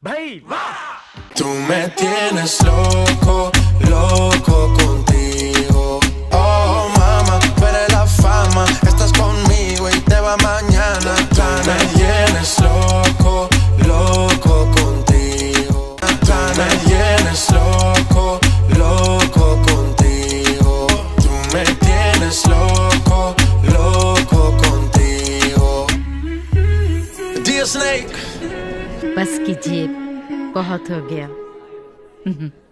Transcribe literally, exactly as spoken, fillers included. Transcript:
भाई वाह! Tú me tienes loco, loco contigo. Oh mama, tú eres la fama, estás conmigo y te va mañana. Tú me tienes loco, loco contigo. Tú me tienes loco, loco contigo. Tú me tienes loco, loco contigo. Dear Snake. बस कीजिए, बहुत हो गया।